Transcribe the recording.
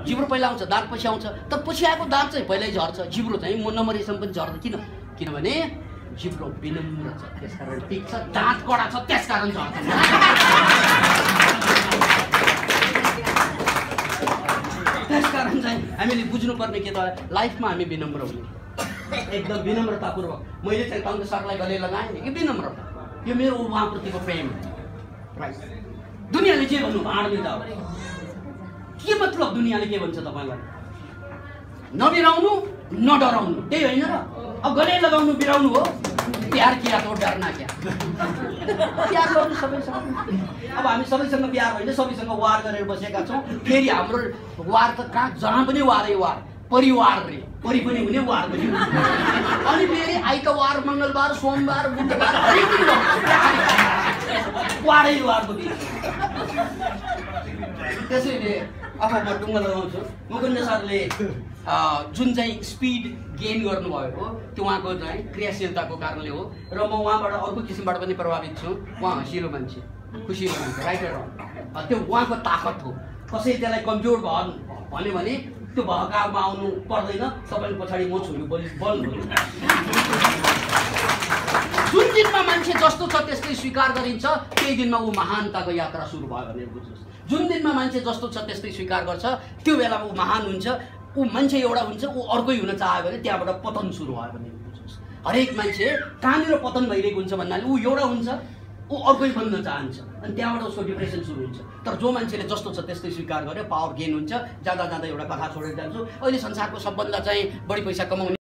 जिब्रो पहिला आउँछ, दाँत पछि आउँछ। तर पछि आएको दाँत चाहिँ पहिल्यै झर्छ, जिब्रो चाहिँ नम्बरीसम्म पनि झर्छ। किनभने जिब्रो विनम्र छ, त्यसकारण टिक्छ। दाँत कडा छ, त्यसकारण झर्छ। त्यसकारण चाहिँ हामीले बुझ्नुपर्ने के त, लाइफमा हामी विनम्र हुने, एकदम विनम्रतापूर्वक। मैले चाहिँ तन्त्र सरलाई गले लगाएँ कि विनम्रता, यो मेरो उहाँप्रतिको प्रेम। राइट। दुनियाँले जे भन्नु भाँड्ने त के मतलब, दुनियाँले के भन्छ तपाईँलाई? नबिराउनु नडराउनु, त्यही होइन र? अब गले लगाउनु बिराउनु हो। प्यार किया तो डरना क्या? प्यार गर्नु सबैसँग। अब हामी सबैसँग प्यार होइन, सबैसँग वार गरेर बसेका छौँ। फेरि हाम्रो वार त कहाँ, जहाँ पनि वारै वार। परिवार रे, परि पनि हुने, वार पनि हुने। अनि फेरि आइतबार, मङ्गलबार, सोमबार, बुधबार वारै वार पनि। त्यसैले अब म टुङ्गो लगाउँछु। मुकुन्द सरले जुन चाहिँ स्पिड गेन गर्नुभएको त्यो उहाँको चाहिँ क्रियाशीलताको कारणले हो। र म उहाँबाट अर्को किसिमबाट पनि प्रभावित छु। उहाँ हँसिलो मान्छे, खुसिलो मान्छे, राइटर हो। त्यो उहाँको ताकत हो। कसै त्यसलाई कमजोर भन्यो भने त्यो भहकालमा आउनु पर्दैन। तपाईँको पछाडि म छु, बल। जुन दिनमा मान्छे जस्तो छ त्यस्तै स्वीकार गरिन्छ, त्यही दिनमा ऊ महानताको यात्रा सुरु भयो भनेर बुझ्नुहोस्। जुन दिनमा मान्छे जस्तो छ त्यस्तै स्वीकार गर्छ, त्यो बेलामा ऊ महान हुन्छ। ऊ मान्छे एउटा हुन्छ, ऊ अर्कै हुन चाह्यो भने त्यहाँबाट पतन सुरु भयो भने बुझ्नुहोस्। हरेक मान्छे कहाँनिर पतन भइरहेको हुन्छ भन्नाले ऊ एउटा हुन्छ, ऊ अर्कै बन्न चाहन्छ, अनि त्यहाँबाट उसको डिप्रेसन सुरु हुन्छ। तर जो मान्छेले जस्तो छ त्यस्तै स्वीकार गर्यो, पावर गेन हुन्छ। जाँदा जाँदा एउटा कथा छोडेर जान्छु। अहिले संसारको सबभन्दा चाहिँ बढी पैसा कमाउने